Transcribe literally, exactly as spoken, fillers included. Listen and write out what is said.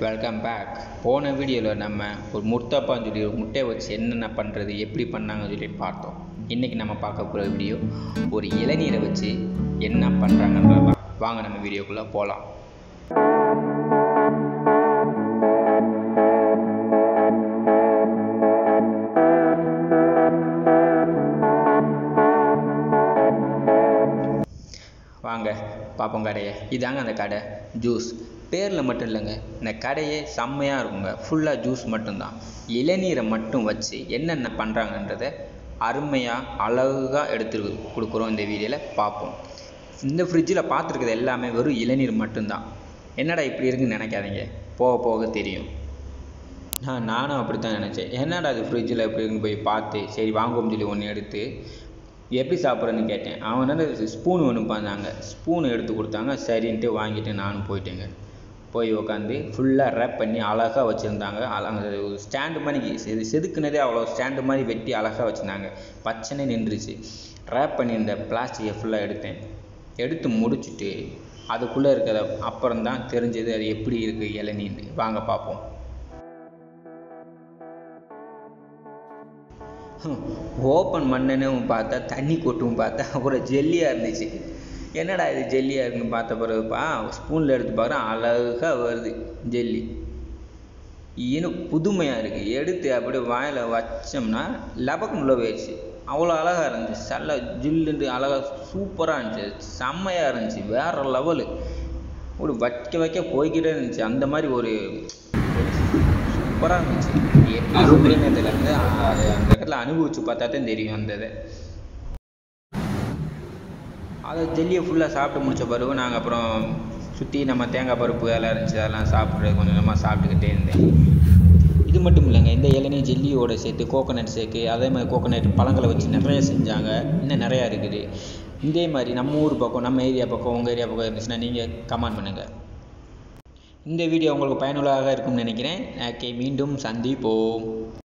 Welcome back. போன வீடியோவில் நம்ம ஒரு முர்த்தப்பான்னு சொல்லி ஒரு முட்டையை வச்சு என்னென்ன பண்ணுறது எப்படி பண்ணாங்கன்னு சொல்லி பார்த்தோம். இன்றைக்கி நம்ம பார்க்க போகிற வீடியோ ஒரு இளநீரை வச்சு என்ன பண்ணுறாங்கன்றதான். வாங்க நம்ம வீடியோக்குள்ளே போகலாம். வாங்க பார்ப்போம் கடையை. இதாங்க அந்த கடை. ஜூஸ் பேரில் மட்டும் இல்லைங்க, இந்த கடையே செம்மையாக இருக்குங்க. ஃபுல்லாக ஜூஸ் மட்டும்தான். இளநீரை மட்டும் வச்சு என்னென்ன பண்ணுறாங்கன்றதை அருமையாக அழகாக எடுத்து கொடுக்குறோம். இந்த வீடியோவில் பார்ப்போம். இந்த ஃப்ரிட்ஜில் பார்த்துருக்குறது எல்லாமே வெறும் இளநீர் மட்டும்தான். என்னடா இப்படி இருக்குன்னு நினைக்காதீங்க, போக போக தெரியும். நான் நானும் அப்படி தான் நினச்சேன். என்னடா அது ஃப்ரிட்ஜில் எப்படி இருக்குன்னு போய் பார்த்து சரி வாங்குவோம் சொல்லி ஒன்று எடுத்து எப்படி சாப்பிட்றேன்னு கேட்டேன். அவன் வந்து ஸ்பூன் ஒன்று பார்த்தாங்க, ஸ்பூன் எடுத்து கொடுத்தாங்க. சரின்ட்டு வாங்கிட்டு நானும் போயிட்டேங்க. போய் உட்காந்து ஃபுல்லாக ரேப் பண்ணி அழகாக வச்சுருந்தாங்க. அழகாக ஒரு ஸ்டாண்டு மாதிரி செது செதுக்குனதே அவ்வளோ ஸ்டாண்டு மாதிரி வெட்டி அழகாக வச்சுருந்தாங்க. பச்சனை நின்றுச்சு. ரேப் பண்ணி இந்த பிளாஸ்டிக்கை ஃபுல்லாக எடுத்தேன். எடுத்து முடிச்சுட்டு அதுக்குள்ளே இருக்கிறத அப்புறம்தான் தெரிஞ்சது அது எப்படி இருக்குது இளநீர். வாங்க பார்ப்போம். ஓப்பன் பண்ணனு பார்த்தா தண்ணி கொட்டும் பார்த்தா அப்புறம் ஜெல்லியாக இருந்துச்சு. என்னடா இது ஜெல்லியாக இருக்குன்னு பார்த்த பிறகுப்பா ஸ்பூனில் எடுத்து பார்க்குறேன், அழகாக வருது ஜெல்லி. இன்னும் புதுமையாக இருக்குது. எடுத்து அப்படியே வாயில் வச்சோம்னா லபக்குன்னு உள்ள போயிடுச்சு. அவ்வளோ அழகாக இருந்துச்சு. சல்ல ஜில்லுண்டு அழகாக சூப்பராக இருந்துச்சு. செம்மையாக இருந்துச்சு. வேறு லெவலு. ஒரு வைக்க வைக்க போய்கிட்டே இருந்துச்சு. அந்த மாதிரி ஒரு சூப்பராக இருந்துச்சு. எப்படி சொல்லுறதுலேருந்து அது அந்த இடத்துல அனுபவிச்சு பார்த்தா தான் தெரியும் அந்த இதை. அதை ஜெல்லியை ஃபுல்லாக சாப்பிட்டு முடித்த பிறகு நாங்கள் அப்புறம் சுற்றி நம்ம தேங்காய் பருப்பு எல்லாம் இருந்துச்சு, அதெல்லாம் சாப்பிட்றது கொஞ்சம் கொஞ்சமாக சாப்பிட்டுக்கிட்டே இருந்தேன். இது மட்டும் இல்லைங்க, இந்த இளநீர் ஜெல்லியோட சேர்த்து கோகோனட் ஷேக்கு, அதே மாதிரி கோகோனட் பழங்களை வச்சு நிறைய செஞ்சாங்க. இன்னும் நிறையா இருக்குது. இதே மாதிரி நம்ம ஊர் பக்கம், நம்ம ஏரியா பக்கம், உங்கள் ஏரியா பக்கம் இருந்துச்சுன்னா நீங்கள் கமெண்ட் பண்ணுங்கள். இந்த வீடியோ உங்களுக்கு பயனுள்ளதாக இருக்கும்னு நினைக்கிறேன். ஓகே, மீண்டும் சந்திப்போம்.